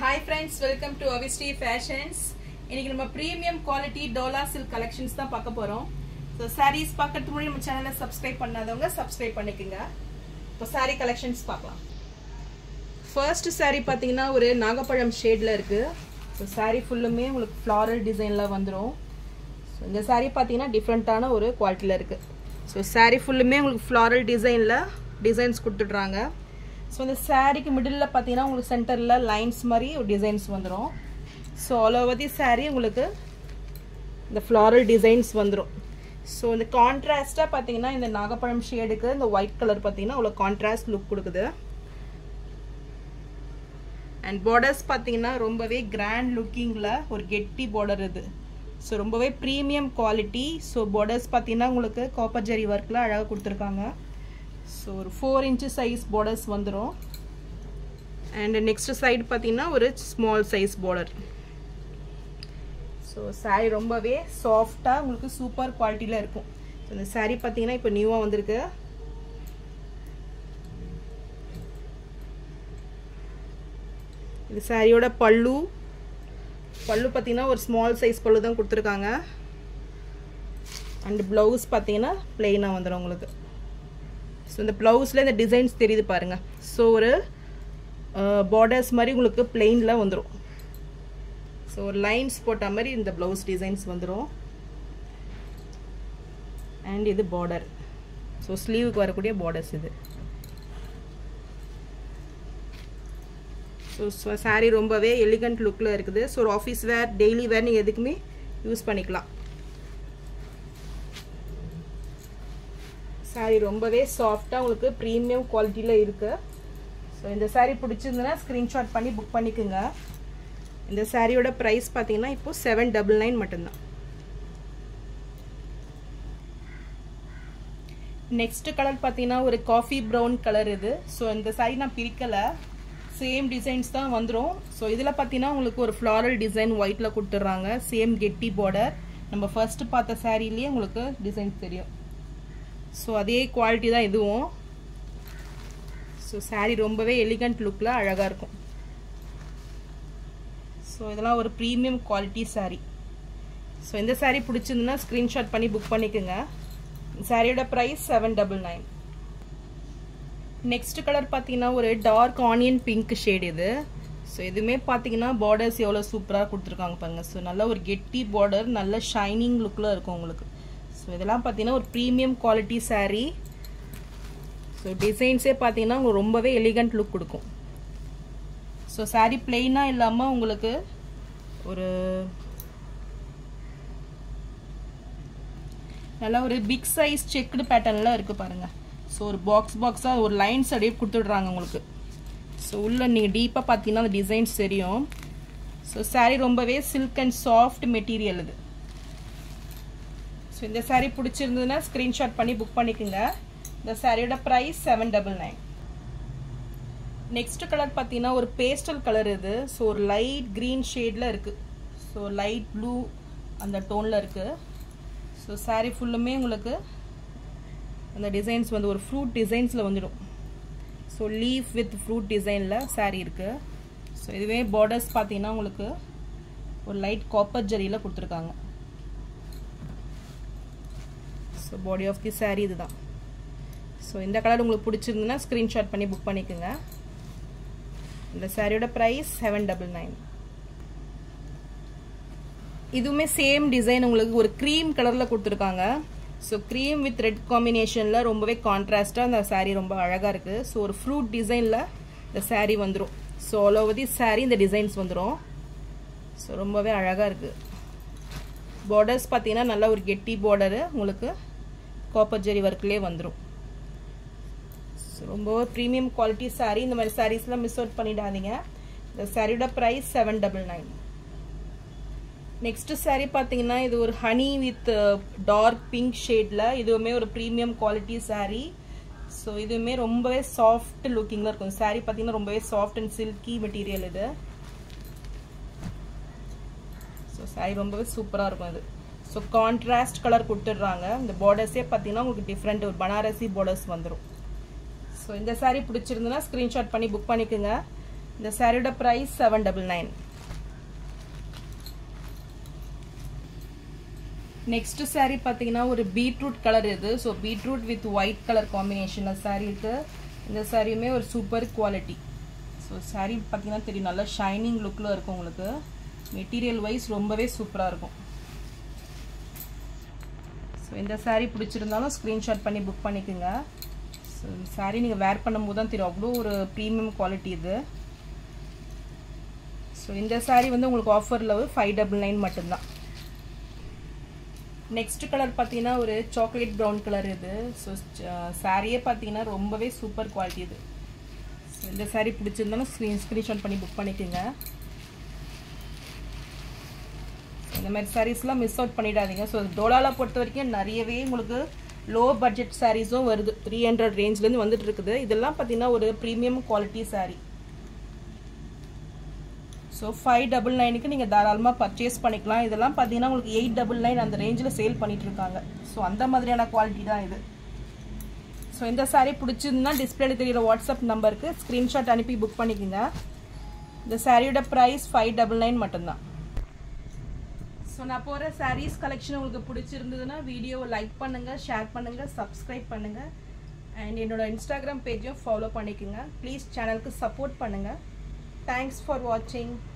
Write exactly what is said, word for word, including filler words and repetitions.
Hi friends, welcome to Avishri Fashions. இன்னைக்கு நம்ம premium quality Dola silk collections தான் பார்க்க போறோம். So sarees பார்க்கிறதுக்கு முன்னாடி நம்ம சேனலை subscribe பண்ணாதவங்க subscribe பண்ணிக்கங்க. இப்போ saree collections பார்க்கலாம். First saree பாத்தீங்கன்னா ஒரு நாகப்பழம் ஷேட்ல இருக்கு. So saree ஃபுல்லுமே உங்களுக்கு floral designல வந்துரும். So இந்த saree பாத்தீங்கன்னா டிஃபரண்டான ஒரு குவாலிட்டில இருக்கு. So saree ஃபுல்லுமே உங்களுக்கு floral designல டிசைன்ஸ் கொடுத்துட்றாங்க. So இந்த சாரிக்கு மிடில்ல பாத்தீங்கன்னா உங்களுக்கு சென்டர்ல லைன்ஸ் மாதிரி ஒரு டிசைன்ஸ் வந்துரும். So all over the saree உங்களுக்கு இந்த floral designs வந்துரும். So இந்த கான்ட்ராஸ்டா பாத்தீங்கன்னா இந்த நாகப்பழம் ஷேடுக்கு இந்த ஒயிட் கலர் பாத்தீங்கன்னா அவ்வளவு கான்ட்ராஸ்ட் லுக் கொடுக்குது. And borders பாத்தீங்கன்னா ரொம்பவே grand lookingல ஒரு கெட்டி border இது. So ரொம்பவே premium quality. So borders பாத்தீங்கன்னா உங்களுக்கு காப்பர் ஜரி வர்க்ல அழகா கொடுத்திருக்காங்க. So ஒரு four inch size borders வந்துரும். And next side பாத்தீங்கன்னா ஒரு small size border. So saree ரொம்பவே சாஃப்ட்டா உங்களுக்கு சூப்பர் குவாலிட்டில இருக்கும். So இந்த saree பாத்தீங்கன்னா இப்போ நியூவா வந்திருக்கு. இந்த சாரியோட பல்லு பல்லு பாத்தீங்கன்னா ஒரு small size பல்லு தான் கொடுத்திருக்காங்க. And blouse பாத்தீங்கன்னா plain-ஆ வந்துரும் உங்களுக்கு. So இந்த blouseல இந்த டிசைன்ஸ் தெரியுது பாருங்க. So ஒரு borders மாதிரி உங்களுக்கு plainல வந்துரும். So ஒரு lines போட்ட மாதிரி இந்த blouse designs வந்துரும். And இது border. So sleeve-க்கு வரக்கூடிய borders இது. So saree ரொம்பவே elegant lookல இருக்குது. So office wear, daily wear நீங்க எதுக்குமே யூஸ் பண்ணிக்கலாம். saree ரொம்பவே சாஃப்ட்டா உங்களுக்கு பிரீமியம் குவாலிட்டில இருக்கு. சோ இந்த saree பிடிச்சிருந்தா ஸ்கிரீன்ஷாட் பண்ணி புக் பண்ணிக்கங்க. இந்த சாரியோட பிரைஸ் பாத்தீங்கன்னா இப்போ seven ninety-nine மட்டும் தான். நெக்ஸ்ட் கலர் பாத்தீங்கன்னா ஒரு காஃபி பிரவுன் கலர் இது. சோ இந்த saree நான் பிரிக்கல. சேம் டிசைன்ஸ் தான் வந்துரும். சோ இதுல பாத்தீங்கன்னா உங்களுக்கு ஒரு floral டிசைன் ஒயிட்ல கொடுத்துறாங்க. சேம் கெட்டி border. நம்ம ஃபர்ஸ்ட் பார்த்த சாரியிலே உங்களுக்கு டிசைன் தெரியும். சோ அதே குவாலிட்டி தான் இதுவும். சோ saree ரொம்பவே எலிகன்ட் லுக்ல அழகா இருக்கும். சோ இதெல்லாம் ஒரு பிரீமியம் குவாலிட்டி saree. சோ இந்த saree பிடிச்சிருந்தா ஸ்கிரீன்ஷாட் பண்ணி புக் பண்ணிக்கங்க. சாரியோட price seven ninety-nine. Next colour பாத்தீங்கன்னா ஒரு டார்க் ஆனியன் பிங்க் ஷேட் இது. சோ இதுமே பாத்தீங்கன்னா பார்டர்ஸ் எவ்வளவு சூப்பரா கொடுத்திருக்காங்க பாருங்க. சோ நல்ல ஒரு கெட்டி பார்டர், நல்ல ஷைனிங் லுக்ல இருக்கும் உங்களுக்கு. சோ இதெல்லாம் பாத்தீங்கன்னா ஒரு பிரீமியம் குவாலிட்டி saree. சோ டிசைன்ஸே பாத்தீங்கன்னா உங்களுக்கு ரொம்பவே எலிகன்ட் லுக் கொடுக்கும். சோ saree plain-ஆ இல்லாம உங்களுக்கு ஒரு நல்ல ஒரு பிக் சைஸ் செக்டு பேட்டர்ன்ல இருக்கு பாருங்க. சோ ஒரு பாக்ஸ் பாக்ஸா ஒரு லைன்ஸ் அப்படியே கொடுத்துடுறாங்க உங்களுக்கு. சோ உள்ள நீங்க டீப்பா பாத்தீங்கன்னா அந்த டிசைன்ஸ் தெரியும். சோ saree ரொம்பவே சில்க் அண்ட் சாஃப்ட் மெட்டீரியல் இது. சோ இந்த saree பிடிச்சிருந்ததுன்னா ஸ்கிரீன்ஷாட் பண்ணி புக் பண்ணிக்கங்க. இந்த சாரியோட price seven ninety-nine. Next colour பாத்தீங்கன்னா ஒரு பேஸ்டல் கலர் இது. சோ ஒரு லைட் கிரீன் ஷேட்ல இருக்கு. சோ லைட் ப்ளூ அந்த டோன்ல இருக்கு. சோ saree ஃபுல்லுமே உங்களுக்கு அந்த டிசைன்ஸ் வந்து ஒரு ஃப்ரூட் டிசைன்ஸ்ல வந்துடும். சோ லீஃப் வித் ஃப்ரூட் டிசைன்ல saree இருக்கு. சோ இதுவே பார்டர்ஸ் பாத்தீங்கன்னா உங்களுக்கு ஒரு லைட் காப்பர் ஜரியில கொடுத்திருக்காங்க. So body of the saree இதுதான். சோ இந்த கலர் உங்களுக்கு பிடிச்சிருந்தா ஸ்கிரீன்ஷாட் பண்ணி புக் பண்ணிக்கங்க. இந்த சாரியோட பிரைஸ் seven ninety-nine. இதுவுமே சேம் டிசைன் உங்களுக்கு ஒரு cream கலர்ல கொடுத்திருக்காங்க. சோ cream with red காம்பினேஷன்ல ரொம்பவே கான்ட்ராஸ்டா அந்த saree ரொம்ப அழகா இருக்கு. சோ ஒரு ஃப்ரூட் டிசைன்ல இந்த saree வந்துரும். So all over the saree இந்த டிசைன்ஸ் வந்துரும். சோ ரொம்பவே அழகா இருக்கு. பார்டர்ஸ் பாத்தீங்கன்னா நல்ல ஒரு கெட்டி பார்டர் உங்களுக்கு காப்பர் ஜரி வர்க்லயே வந்துரும். ரொம்ப பிரீமியம் குவாலிட்டி saree. இந்த மாதிரி sareesலாம் மிஸ் அவுட் பண்ணிடாதீங்க. இந்த சாரியோட price seven ninety-nine. Next saree பாத்தீங்கன்னா இது ஒரு ஹனி வித் டார்க் பிங்க் ஷேட்ல இதுவுமே ஒரு பிரீமியம் குவாலிட்டி saree. சோ இதுவுமே ரொம்பவே சாஃப்ட் லுக்கிங்ல இருக்கும். saree பாத்தீங்கன்னா ரொம்பவே சாஃப்ட் அண்ட் சில்கி மெட்டீரியல் இது. சோ saree ரொம்பவே சூப்பரா இருக்கும் இது. சோ கான்ட்ராஸ்ட் கலர் கொடுத்துடுறாங்க. இந்த பார்டர்ஸே பாத்தீங்கன்னா உங்களுக்கு டிஃபரெண்ட் ஒரு பனாரசி பார்டர்ஸ் வந்துரும். சோ இந்த saree பிடிச்சிருந்தா ஸ்கிரீன்ஷாட் பண்ணி புக் பண்ணிக்கங்க. இந்த சாரியோட price seven double nine. Next sari பார்த்தீங்கன்னா ஒரு பீட்ரூட் கலர் இது. So beetroot with white colour காம்பினேஷனில் சாரி இருக்கு. இந்த சாரியுமே ஒரு சூப்பர் குவாலிட்டி. ஸோ சாரி பார்த்தீங்கன்னா தெரியும், நல்லா ஷைனிங் லுக்கில் இருக்கும். உங்களுக்கு மெட்டீரியல் வைஸ் ரொம்பவே சூப்பராக இருக்கும். ஸோ இந்த சாரி பிடிச்சிருந்தாலும் ஸ்க்ரீன்ஷாட் பண்ணி புக் பண்ணிக்கோங்க. ஸோ சாரி நீங்கள் வேர் பண்ணும்போது தான் தெரியும், அவ்வளோ ஒரு ப்ரீமியம் குவாலிட்டி இது. ஸோ இந்த சாரி வந்து உங்களுக்கு ஆஃபரில் ஃபைவ் டபுள் நைன் மட்டும்தான். நெக்ஸ்ட் கலர் பார்த்தீங்கன்னா ஒரு சாக்லேட் ப்ரௌன் கலர் இது. ஸோ சாரியே பார்த்தீங்கன்னா ரொம்பவே சூப்பர் குவாலிட்டி இது. ஸோ இந்த சாரி பிடிச்சிருந்தாலும் ஸ்க்ரீன் ஸ்க்ரீன்ஷாட் பண்ணி புக் பண்ணிக்கோங்க. இந்த மாதிரி சாரீஸ்லாம் மிஸ் அவுட் பண்ணிடாதீங்க. ஸோ டோலாவில் பொறுத்த வரைக்கும் நிறையவே உங்களுக்கு லோ பட்ஜெட் சாரீஸும் வருது. த்ரீ ஹண்ட்ரட் ரேஞ்ச்லேருந்து வந்துட்டு இருக்குது. இதெல்லாம் பார்த்தீங்கன்னா ஒரு premium quality sari. So five double நைனுக்கு நீங்கள் தாராளமாக பர்ச்சேஸ் பண்ணிக்கலாம். இதெல்லாம் பார்த்தீங்கன்னா உங்களுக்கு எயிட் டபுள் நைன் அந்த ரேஞ்சில் சேல் பண்ணிட்டு இருக்காங்க. ஸோ அந்த மாதிரியான குவாலிட்டி தான் இது. ஸோ இந்த சாரீ பிடிச்சிருந்தா டிஸ்பிளேல தெரியுற வாட்ஸ்அப் நம்பருக்கு ஸ்க்ரீன்ஷாட் அனுப்பி புக் பண்ணிக்கோங்க. இந்த சாரியோட ப்ரைஸ் ஃபைவ் டபுள் நைன் மட்டும்தான். ஸோ நான் போகிற சாரீஸ் கலெக்ஷன் உங்களுக்கு பிடிச்சிருந்ததுன்னா வீடியோவை லைக் பண்ணுங்கள், ஷேர் பண்ணுங்கள், சப்ஸ்கிரைப் பண்ணுங்கள். அண்ட் என்னோட இன்ஸ்டாகிராம் பேஜையும் ஃபாலோ பண்ணிக்கோங்க. ப்ளீஸ் சேனலுக்கு சப்போர்ட் பண்ணுங்கள். Thanks for watching.